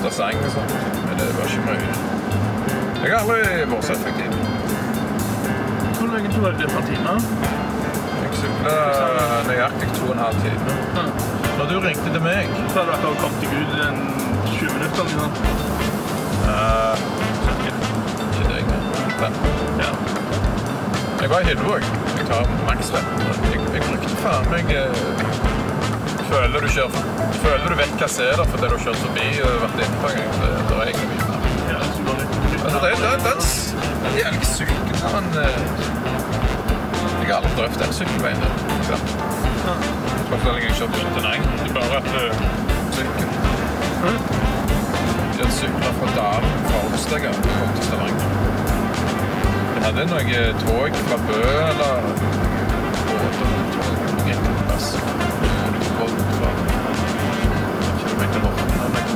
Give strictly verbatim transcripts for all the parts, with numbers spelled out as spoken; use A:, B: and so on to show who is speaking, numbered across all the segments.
A: sang og sånt, men det var ikke mye. Jeg har aldri vært så effektiv.
B: Hvor lenge tror du det per time?
A: Jeg syklet nøyaktig to og en halv time.
B: Ja.
A: Når du ringte til meg...
B: Så hadde du akkurat kommet deg ut en tjue minutter eller noe?
A: Uh, ikke det, men...
B: Ja.
A: Jeg var i Hillevåg. Jeg tar makslett. Jeg, jeg brukte faen meg... Føler du kjører... Føler du vet hva jeg ser der, fordi du har kjørt forbi og vært inne på en gang. Det, det er egentlig mye.
B: Ja, så går det.
A: Altså, det, det, det, det er jævlig sykt, men... Jeg har aldri drøft den sykkelveien der, ikke sant?
B: Ja.
A: Hvorfor har jeg ikke kjørt ut til Neng? Det er bare at sykkel.
B: Mm.
A: Jeg sykler fra Dalen, fra Olstega, og kom til Stavanger. Jeg hadde noen tog fra Bø, eller båt, eller tog, noen enkelte plass. Båt fra kilometer Horten, eller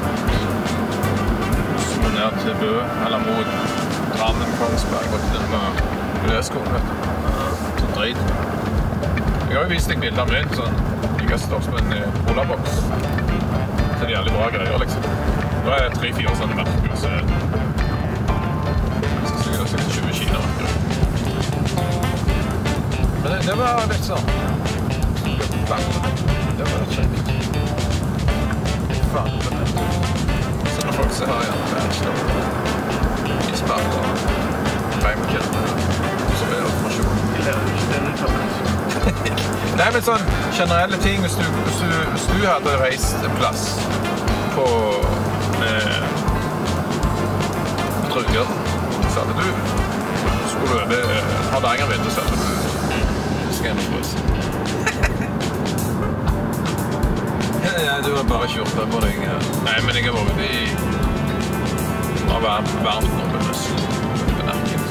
A: så ned til Bø, eller mot Drammen, Kongsberg, og til den med Løskolen, vet du. Sånn drit. Jeg har jo vist deg bilder av min, sånn, jeg har stått med en colaboks. Det er jævlig bra greier, liksom. Da er det tre-fire sånne merker, så jeg skal sikkert tjue kina. Men det, det var litt sånn... Det var litt kjekt. Faen, det er sånne folk som har igjen bachelor. I sparker. Reimkjent. Så er det informasjon. Nei, men sånn generelle ting, hvis du, hvis du, hvis du hadde reist en plass på med Truger, så hadde du skulle du over Hardangervidda, så hadde du Skanderbrøs. Ja, du har bare kjørt på deg. Nei, men jeg har vært ute i det var varmt nå med Østen på Narken.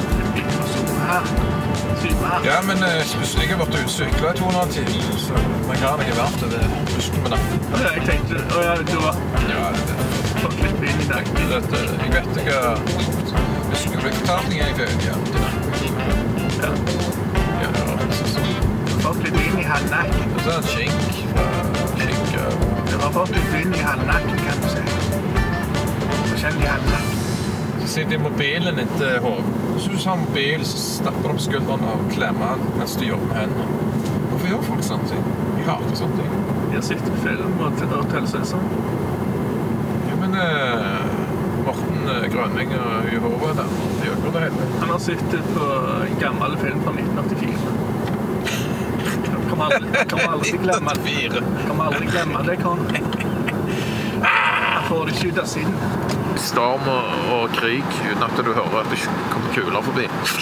A: Ja, men jeg har vært ute syklet i to og en halv time, så man kan ikke varmt over Østen på Narken.
B: Ja, jeg tenkte, å ja, du var...
A: Ja, det er
B: fått litt vind i nakken.
A: Jeg vet ikke hva muskelbektartning jeg føler, ja, til nakken.
B: Ja.
A: Ja, det var sånn.
B: Du har fått litt vind i halvnakken.
A: Det er en skink fra skink.
B: Du har fått litt vind i halvnakken, kan du si. Forskjellig halvnakken.
A: Så sitter i mobilen etter hodet. Hvis du har mobil, så stapper du på skulderen og klemmer den mens du jobber med hendene. Hvorfor gjør folk sånne ting? Jeg hater sånne ting.
B: Jeg har sett film og telle seg sånn.
A: Men uh, Morten Grønning og Jehovah der, de gjør det hele.
B: Han har sett på en gammel film fra nitten åttifire. Kan man aldri, kan man aldri glemme det. Kan man aldri glemme det, kan. Han får det ikke ut av sin.
A: Storm og, og krig, uten at du hører at det kommer kuler forbi.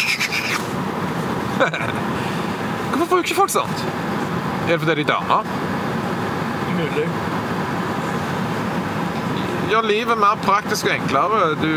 A: Hvorfor bruker ikke folk sånt? Er det fordi de er damer?
B: Mulig.
A: Gjør livet mer praktisk og enklere. Du,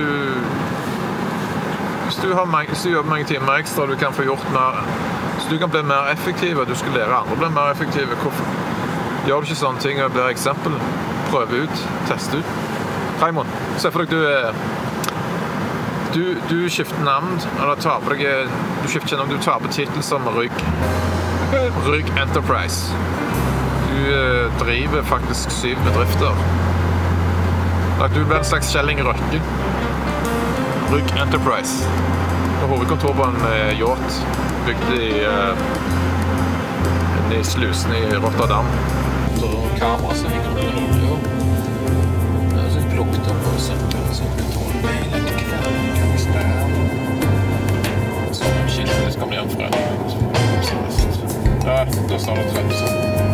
A: hvis du har mange, hvis du jobber mange timer ekstra, du kan få gjort mer, så du kan bli mer effektiv, og du skal lære andre å bli mer effektive. Hvorfor gjør du ikke sånne ting og blir eksempel? Prøve ut, teste ut. Raimond, se for deg du du, du skifter navn, eller tar på deg, du skifter navn, du tar på titel som Rygg. Rygg Enterprise. Du driver faktisk syv bedrifter. Du blir en slags Kjelling Røkke. Rygg Enterprise. Og hovedkontor på en uh, yacht bygd i, uh, i slusen i Rotterdam. Og kamera som henger under olje. Det er så plukket opp og søkker, så kontrollbeil eller kveldsbær. Så skilt, det skal bli en fredag. Ja, da står det tvett sånn.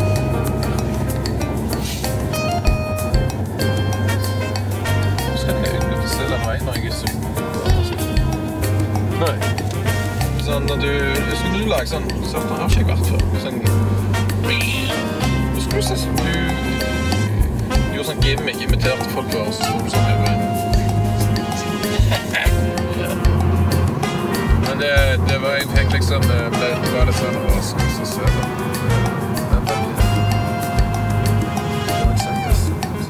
A: Nei. Sånn, når du... Skulle du lage sånn... Så har ikke jeg vært før. Sånn... Husker du sist du... Gjorde sånn gimmick, imiterte folk for oss. Sånn øvrig. Men det, det var egentlig liksom... Det var litt sånn overraskelse å se det. Det er veldig... Det var ikke seriøst.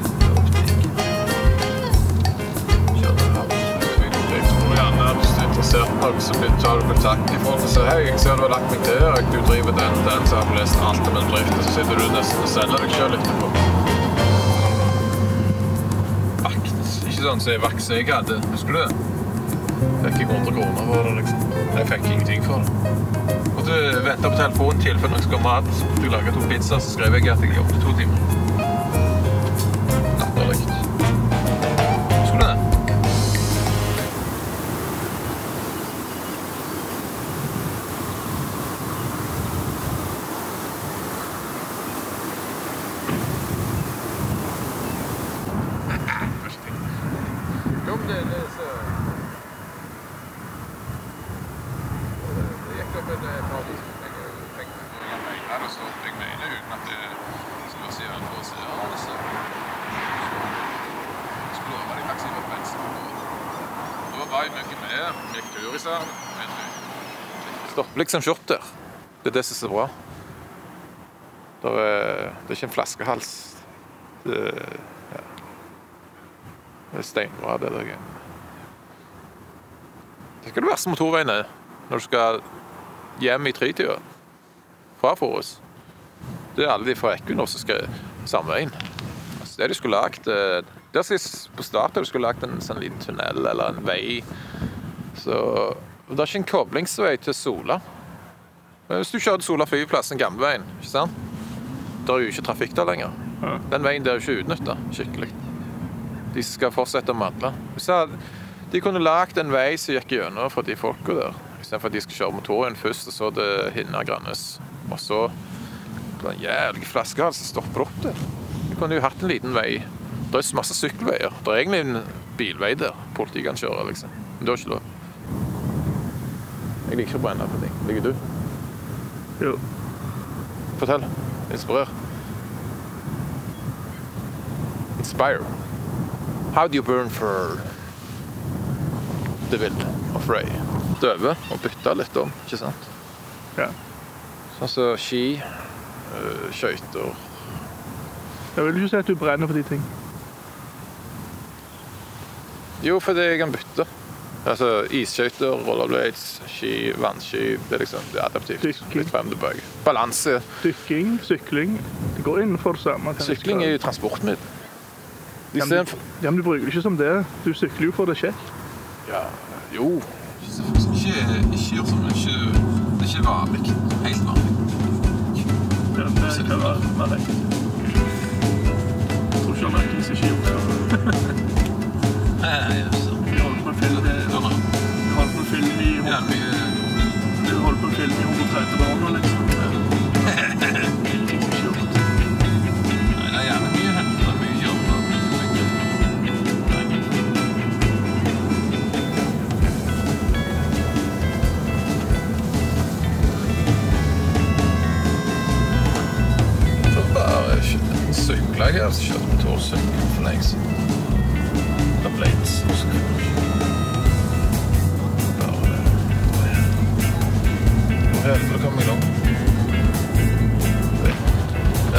A: Noe så tar du kontakt i folk og sier hei, jeg ser du har lagt meg til her, du driver den, den, så har du lest alt om en drift, og så sitter du nesten og selger deg selv etterpå. Akt, ikke ikke sånn som jeg vakse jeg hadde. Husker du det? Fikk jeg hundre kroner for det, liksom. Jeg fikk ingenting for det. Måtte vente på telefonen til for når jeg skal ha mat. Jeg laget to pizza, så skrev jeg at jeg jobbet to timer. Latterligt. Husker du det? Kom det, det er så... Det gikk opp en par vis. Jeg tenkte at jeg mener det stått, jeg mener uten at det skulle si en for å se det, så... Jeg skulle love de taxi på venstre. Da var jeg mye med, gikk tur i seg, men... Stopp liksom kjort der. Det er det som er så bra. Det er, det er ikke en flaskehals. Det er... Det er steinbra, det der. Det skal det verste motorveien er når du skal hjem i tretida fra Forus. Det er alle de fra Ekkun som skal samme veien. Altså, det de skulle lagt, der skal på starten du skulle lagt en sånn liten tunnel eller en vei. Så det er ikke en koblingsvei til Sola. Men hvis du kjører til Sola flyplass, en gamle veien, ikke sant? Da er jo ikke trafikk der lenger. Den veien der er jo ikke utnyttet skikkelig. De skal fortsette å mandle. De kunne lagt en vei som gikk gjennom for de folka der. I stedet for at de skal kjøre motoren først, og så det hinner grannes. Og så det en jævlig flaskehals som stopper opp der. De kunne jo hatt en liten vei. Det er masse sykkelveier. Det er egentlig en bilvei der politiet kan kjøre, liksom. Men det er ikke lov. Jeg liker ikke å brenne på ting. Liker du?
B: Jo.
A: Fortell. Inspirer. Inspire. How do you burn for the will of Ray? Døve og bytte litt om, ikke sant?
B: Ja.
A: Sånn som ski, øh, skøyter.
B: Jeg vil ikke si at du brenner for de ting.
A: Jo, fordi jeg kan bytte. Altså, isskøyter, rollerblades, ski, vannski, det er liksom det er adaptivt.
B: Dykking.
A: Litt frem tilbake. Balanse.
B: Dykking, sykling, det går innenfor det samme.
A: Sykling er jo transportmiddel.
B: Ja, men, du, ja, men du bruker det ikke som det. Du sykler jo for det kjekt.
A: Ja, jo. Ikke, ikke gjør som ikke, det er ikke vanlig. Helt vanlig.
B: Ja, det kan være vanlig. Jeg tror ikke han er ikke ikke gjort det.
A: Nei, jeg så.
B: Vi holdt på en film, vi holdt på en film i...
A: Ja, vi...
B: Du holdt på en film i hundre tretti år nå, liksom. Ikke gjort.
A: Nei, det er gjerne mye hentet, det er mye jobb. Sykler jeg her, så kjørte motorsykkel for lenge siden. Da ble det så skummelt. Bare... Hvor helvete kom jeg nå? Ja,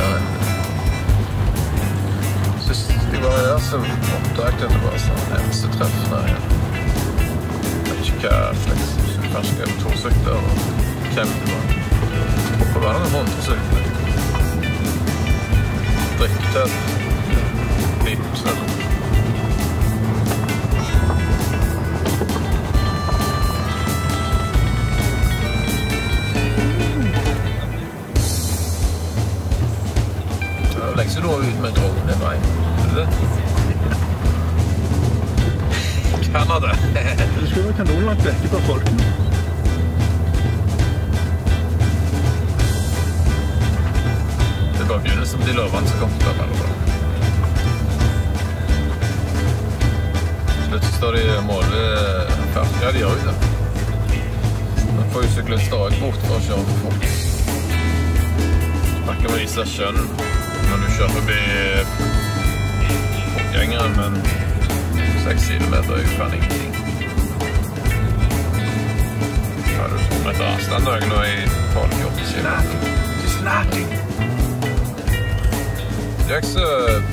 A: sist de var her, så oppdaget jeg det bare sånn hemsetreff. Nei, jeg vet ikke hva slags. Kanskje jeg er motorsykler og hvem det var. Hvorfor var det noen motorsykler? Drikketød. Liten snød. Det er lenge siden du var ute med dronen i veien. Er det det? Canada.
B: Det skulle være kanonlangt vekke på folkene.
A: Det var begynnelsen til lovene som kom til å være bra. Slutt så står de målet ferdig. Ja, de gjør jo det. Man får jo syklister også bort for å kjøre for fort. Man kan vise skjønn når du kjører forbi fotgjengere, men seks kilometer er jo faen ingenting. Ja, du tror med et avstand nå i tolv til åtte kilometer.
B: Just nothing.
A: Det er ikke så...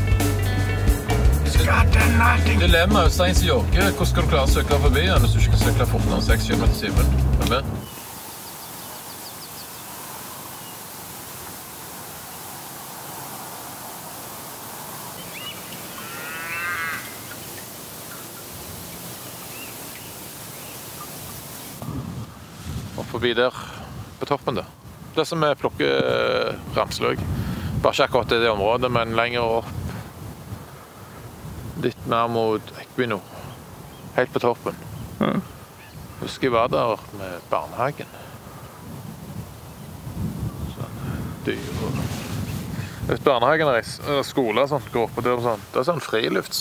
A: Dilemma er jo stein som jogger. Hvordan skal du klare å sykle forbi den hvis du ikke kan sykle fortere enn seks kilometer i timen? Er du med? opp forbi der på toppen der. Det som vi plukker ramsløk. Bare ikke akkurat i det området, men lenger opp. Litt mer mot Equinor. Helt på toppen.
B: Mm.
A: Husker jeg var der med barnehagen. Sånn dyr og... Vet barnehagen og skole og sånt går opp og der og sånn. Det er sånn frilufts...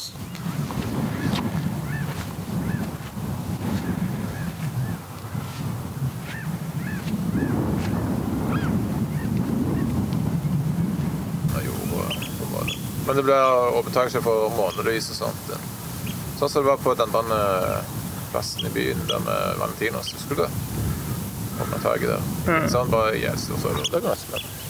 A: Men det blir åpentakelse for månelys og sånt. Sånn som det var på den der plassen i byen der med Valentinos. Husker du det? Åpnetaket der. Mm. Sånn bare yes, og så det går nesten med.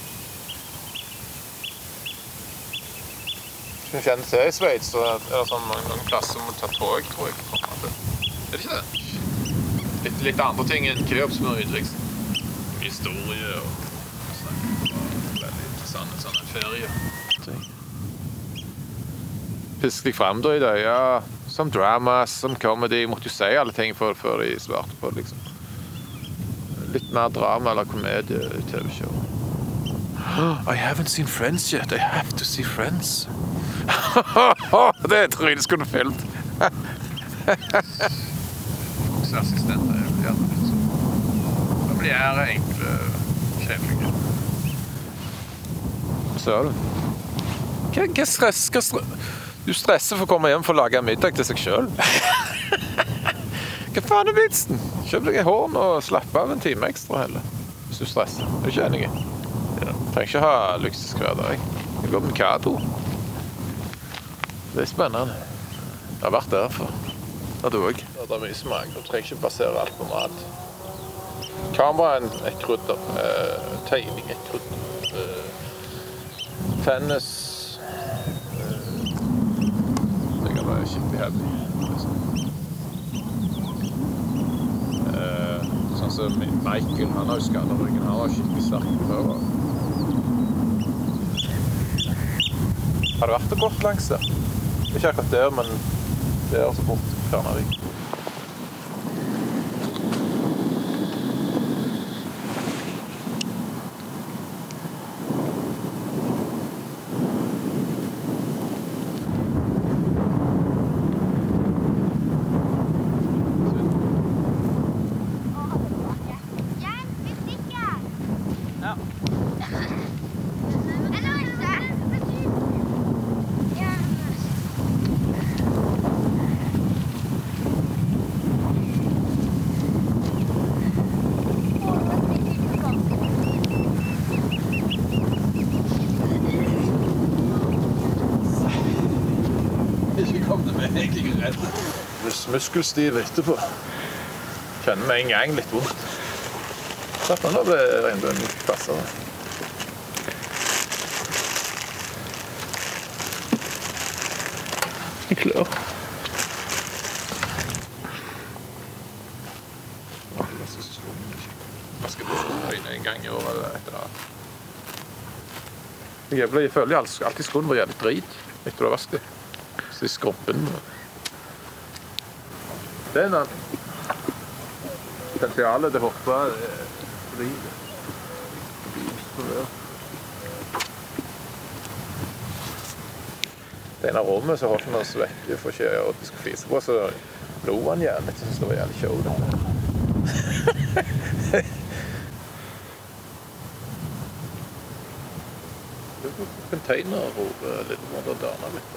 A: Hvis vi kjenner til i Sveits, så er det sånn noen plasser som må ta tog, tror jeg. Er det ikke det? Litt, litt andre ting enn Keops som er utenriks. Historie og sånn. Veldig interessant, sånn en ferie. Fisk deg frem da i det, ja. Som drama, som comedy. Måtte jo si alle ting før, før de svarte på det, liksom. Litt mer drama eller komedie i T V-show. I haven't seen Friends yet. I have to see Friends. Det tror jeg de skulle filmt. Assistenter er jo gjerne litt sånn. Da blir jeg enkle kjempelige. Hva ser du? Hva, hva stress? Hva stress? Du stresser for å komme hjem for å lage middag til seg selv. Hva faen er vitsen? Kjøp deg en horn og slapp av en time ekstra heller. Hvis du stresser. Er du ikke enig? Ja. Trenger ikke ha luksus hver dag. Jeg går med Mikado. Det er spennende. Jeg har vært der for. Det er du også. Det er mye smak. Du trenger ikke basere alt på mat. Kameraen et krydder. Eh, tegning et krydder. Eh, tennis. Det er skikkelig heavy. Eh, sånn som Michael, han har jo skadet ryggen. Han var skikkelig sterk før. Har du vært og gått langs der? Ikke akkurat der, men der så bort til Kværnervik. Muskelstiv etterpå. Kjenner meg en gang litt vondt. Satt den da ble regnbøen litt passet.
B: Jeg klør.
A: Vasker på skoene en gang i år eller etter det. Jeg føler alltid skoene var jævlig drit etter du har vasket det. Så i skrumpen. Det er en potensialet til å hoppe fordi det ene rommet så holdt han oss vekk for ikke å gjøre at vi skulle fise på, så lo han gjerne. Jeg synes det var jævlig show det. Det er containerror litt måte å dana litt.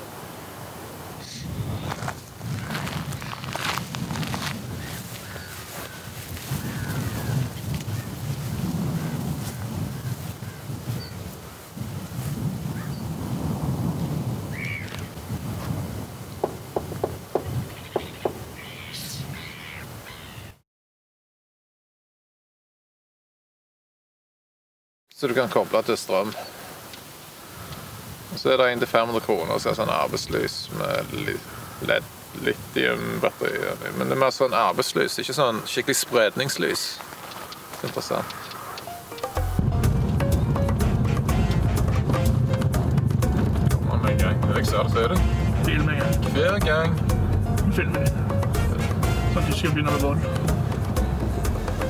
A: Så du kan koble til strøm. Så er det en til fem hundre kroner, så er det sånn arbeidslys med L E D lithium-batteri. Men det er mer sånn arbeidslys, ikke sånn skikkelig spredningslys. Det er interessant. Kom an med en gang. Jeg ser det, så er det.
B: Film en gang.
A: Hver gang.
B: Film en gang. Sånn at du skal begynne med vold.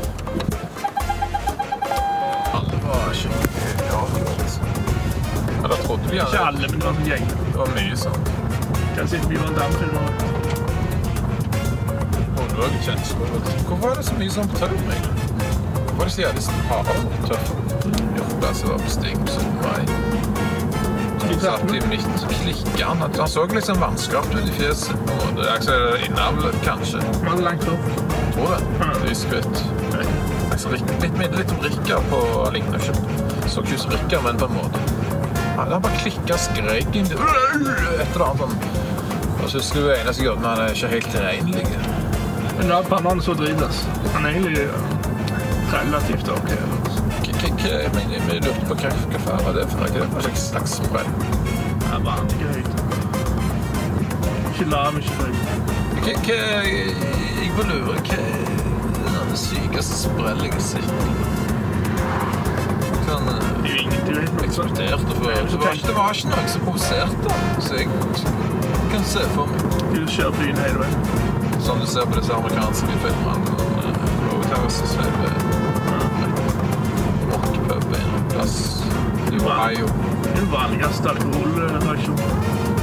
A: var ikke avgjort, liksom. Ja, da trodde vi
B: Ikke alle, men det var sånn gjeng.
A: Det var mye sånn.
B: Kanskje ikke vi var en dame til det.
A: Og du har ikke kjensler. Hvorfor er det så mye sånn på tøy, egentlig? Hvorfor er det så jævlig harde og tøffe? Hjortplasset var på sting, så vei. Han satt i midt, så klikket han. Han så liksom vannskrapt ut i fjeset på en måte. Jeg ser innavlet, kanskje.
B: Han hadde langt opp.
A: Tror det. Det er skvitt. Altså, litt mindre litt om Rikard på lignende kjøpt. Så ikke som Rikard, men på en måte. Han bare klikket skrek inn. Etter det annet. Og så husker du det eneste jeg gjør, men han er ikke helt tilregnelig.
B: Men da er han så drives. Han er egentlig relativt ok.
A: Men vi lurte på hva færre det er for noe. Hva slags slags sprell?
B: Det er vanlig høyt. Ikke lav, ikke høyt.
A: Jeg må lure, hva er det sykeste sprell jeg har sett? Sånn...
B: Det er jo ingenting.
A: Eksporterte for... Det var ikke noe som provoserte, så jeg kan se for meg.
B: Du kjører byen hele veien.
A: Som du ser på disse amerikanske filmene. Roadhouse og Sveive. Rockpub i en plass i Ohio.
B: Den vanligste alkoholrasjonen.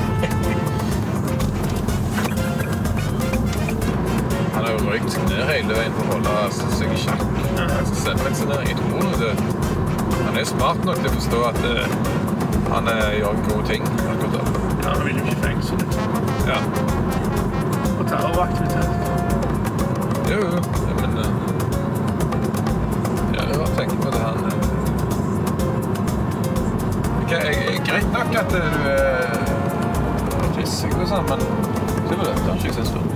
A: Han har jo røykt seg ned hele veien for å holde seg i sjakk. Altså selvvaksinering, jeg tror noe det. Han er smart nok til å forstå at uh, han uh, gjør gode ting akkurat da.
B: Ja, han vil jo ikke fengsel, liksom.
A: Ja.
B: Og terroraktivitet.
A: Jo, jo, men... Uh, jeg har tenkt på det her. Okay, jeg, jeg, greit nok at du er uh, fissig og sånn, men det var det, det har ikke jeg sett før.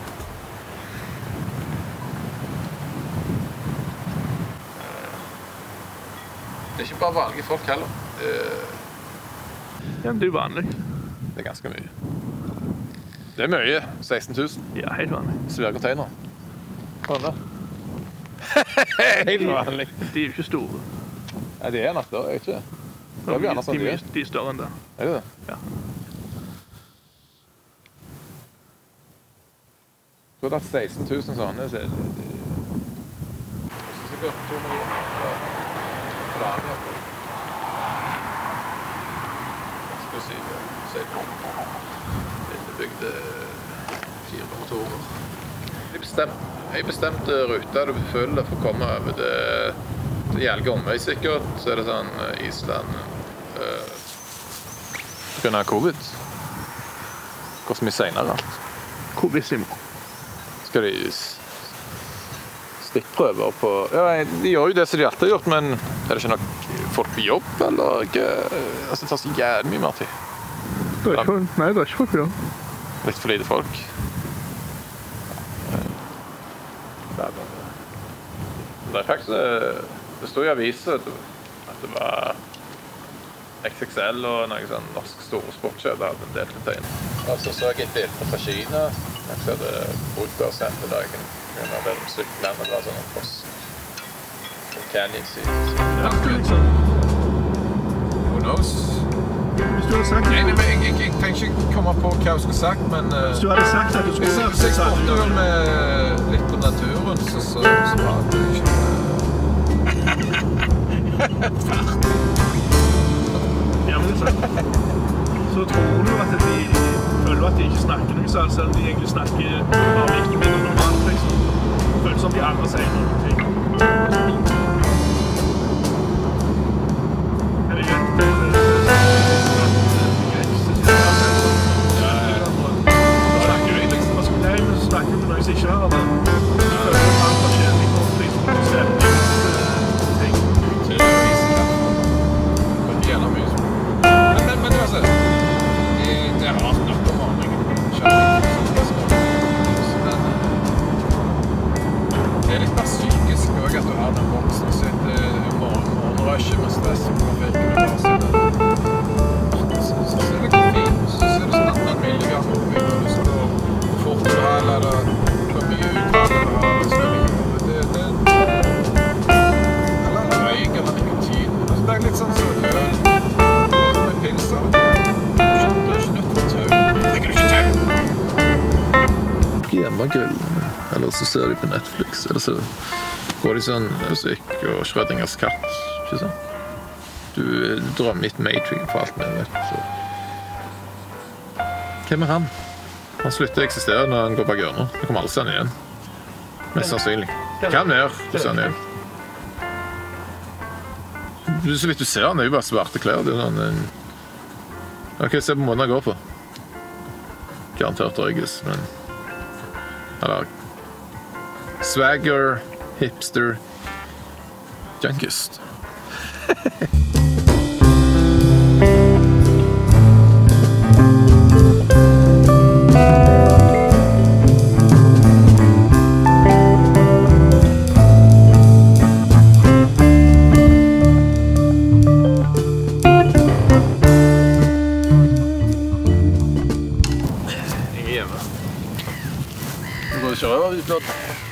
A: Det er ikke bare vanlige folk heller. Det,
B: ja, det er vanlig.
A: det er ganske mye. Det er mye. seksten tusen.
B: Ja, helt vanlig.
A: Svære container. Hva er det? Helt vanlig.
B: De er jo ikke store.
A: Nei, de er nok da, er ikke det? Det er gjerne sånn
B: de,
A: de
B: er. De er større enn det.
A: Er det det?
B: Ja.
A: Du har tatt seksten tusen sånne, så er det... Det er sikkert to millioner. Planer. Skal vi si det. Se på. Det bygde fire motorer. Jeg bestemte, jeg bestemte ruta du følger for å komme over det, det gjelder omvei sikkert. Så er det sånn Island. Uh, på grunn av covid. Går så mye senere.
B: Covidissimo.
A: Skal de stikkprøver på... Ja, de gjør jo det som de alltid har gjort, men er det ikke nok folk på jobb, eller ikke? Altså, det tar så jævlig mye mer tid.
B: Det er ikke, nei, det er ikke folk på jobb.
A: Litt for lite folk. Det er faktisk... Det stod i aviset at det var X X L og noen sånn norsk store sportskjeder hadde en del container. Og så så jeg et bilde fra Kina. Jeg så hadde bodd der sendt i dagen. Det var vel sykkellandet, det var sånn en foss. En canyon side.
B: Ja, liksom.
A: Who knows?
B: Hvis du hadde sagt...
A: Nei, nei, jeg, jeg, jeg tenker ikke komme på hva jeg skulle sagt, men... Uh,
B: Hvis du hadde sagt at du skulle...
A: Hvis jeg spurte vel med litt om naturen, så, så, så var det jo ikke...
B: Ja, men det er sant. Så tror du at de føler at de ikke snakker noe, så selv om de egentlig snakker bare litt mindre normalt, liksom. Føler som de andre sier noen ting. Er det greit? Det er greit. Ja, da snakker vi liksom. Nei, men så snakker vi med noen som ikke hører det. Så føler vi at andre kjenner på liksom å se ting.
A: Gjerne mye sånn. Men, men, men altså, det, det er rart nok om morgenen. Men det er litt mer psykisk også at du har den boksen som heter morgenrøsje med stress og trafikk. Så, så er det ikke fint. Så er det sånn at man vil gjøre noe. Du skal gå fort du har, eller hvor mye utvalg du har. Så det, det, det, eller røyk eller nikotin. Altså, det er litt sånn så øl. Pilser. Du er ikke nødt til tau. Trenger du ikke tau? Hjemmegrill. Eller så ser de på Netflix. Eller så går de sånn musikk og Schrödingers katt. Ikke sant? Du drømmer etter Matrix for alt med, vet du. Hvem er han? Han slutter å eksistere når han går bak hjørnet. Det kommer aldri se han igjen. Mest sannsynlig. Kan være, du ser han igjen. Så vidt du ser han, er jo bare svarte klær. Det er sånn en... Ok, se på måten han går på. Garantert røyges, men... Eller... Swagger, hipster, junkist. Jeg er hjemme. Du går og kjører over,